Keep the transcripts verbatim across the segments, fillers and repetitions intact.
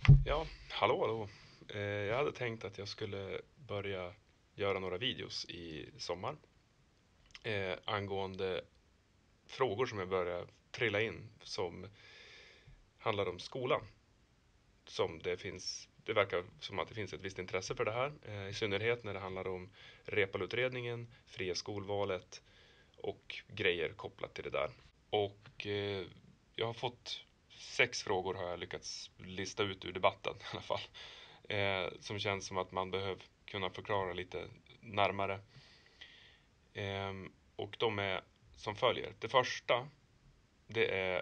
Ja, hallå hallå. Eh, jag hade tänkt att jag skulle börja göra några videos i sommar eh, angående frågor som jag börjar trilla in som handlar om skolan. Som det finns, det verkar som att det finns ett visst intresse för det här, eh, i synnerhet när det handlar om Reepaluutredningen, fria skolvalet och grejer kopplat till det där. Och eh, jag har fått sex frågor har jag lyckats lista ut ur debatten i alla fall. Eh, som känns som att man behöver kunna förklara lite närmare. Eh, och de är som följer. Det första, det är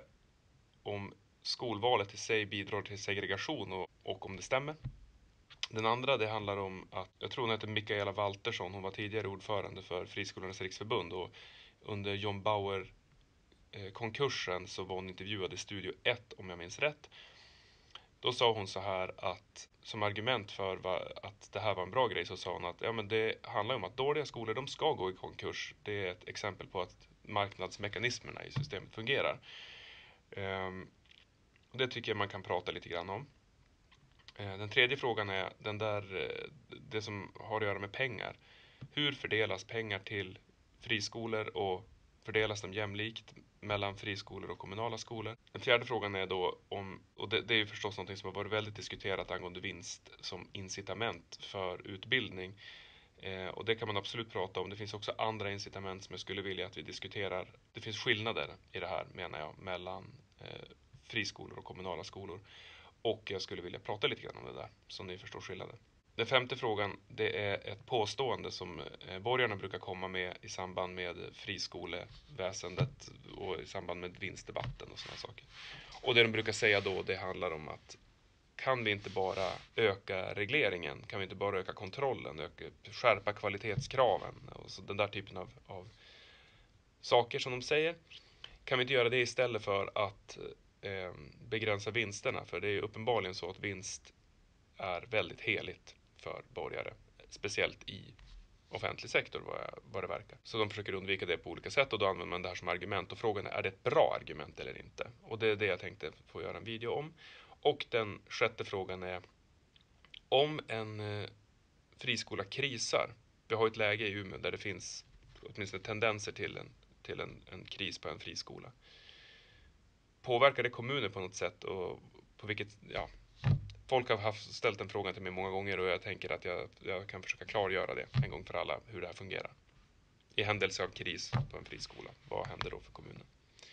om skolvalet i sig bidrar till segregation och, och om det stämmer. Den andra, det handlar om att, jag tror hon heter Mikaela Waltersson, hon var tidigare ordförande för Friskolornas riksförbund och under John Bauer eh, konkursen så var hon intervjuad i Studio ett om jag minns rätt. Då sa hon så här att som argument för va, att det här var en bra grej så sa hon att ja, men det handlar om att dåliga skolor de ska gå i konkurs. Det är ett exempel på att marknadsmekanismerna i systemet fungerar. Ehm, det tycker jag man kan prata lite grann om. Ehm, den tredje frågan är den där, eh, det som har att göra med pengar. Hur fördelas pengar till friskolor och fördelas de jämlikt mellan friskolor och kommunala skolor? Den fjärde frågan är då om, och det, det är ju förstås något som har varit väldigt diskuterat angående vinst som incitament för utbildning. Eh, och det kan man absolut prata om. Det finns också andra incitament som jag skulle vilja att vi diskuterar. Det finns skillnader i det här menar jag mellan eh, friskolor och kommunala skolor. Och jag skulle vilja prata lite grann om det där så ni förstår skillnaden. Den femte frågan, det är ett påstående som eh, borgarna brukar komma med i samband med friskoleväsendet och i samband med vinstdebatten och sådana saker. Och det de brukar säga då, det handlar om att kan vi inte bara öka regleringen, kan vi inte bara öka kontrollen, öka, skärpa kvalitetskraven och så den där typen av, av saker som de säger. Kan vi inte göra det istället för att eh, begränsa vinsterna? För det är ju uppenbarligen så att vinst är väldigt heligt för borgare. Speciellt i offentlig sektor vad, jag, vad det verkar. Så de försöker undvika det på olika sätt och då använder man det här som argument. Och frågan är, är det ett bra argument eller inte? Och det är det jag tänkte få göra en video om. Och den sjätte frågan är, om en eh, friskola krisar. Vi har ett läge i Umeå där det finns åtminstone tendenser till en, till en, en kris på en friskola. Påverkar det kommuner på något sätt och på vilket, ja, folk har haft, ställt den frågan till mig många gånger och jag tänker att jag, jag kan försöka klargöra det en gång för alla hur det här fungerar. I händelse av kris på en friskola, vad händer då för kommunen?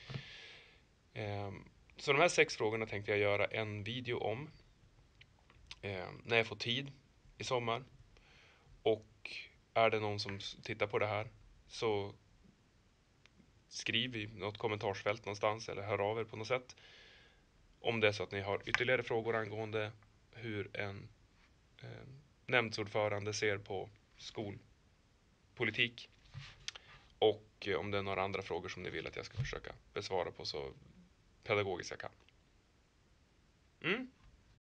Ehm, så de här sex frågorna tänkte jag göra en video om ehm, när jag får tid i sommar. Och är det någon som tittar på det här så skriv i något kommentarsfält någonstans eller hör av er på något sätt. Om det är så att ni har ytterligare frågor angående hur en eh, nämndsordförande ser på skolpolitik. Och eh, om det är några andra frågor som ni vill att jag ska försöka besvara på så pedagogiskt jag kan. Mm.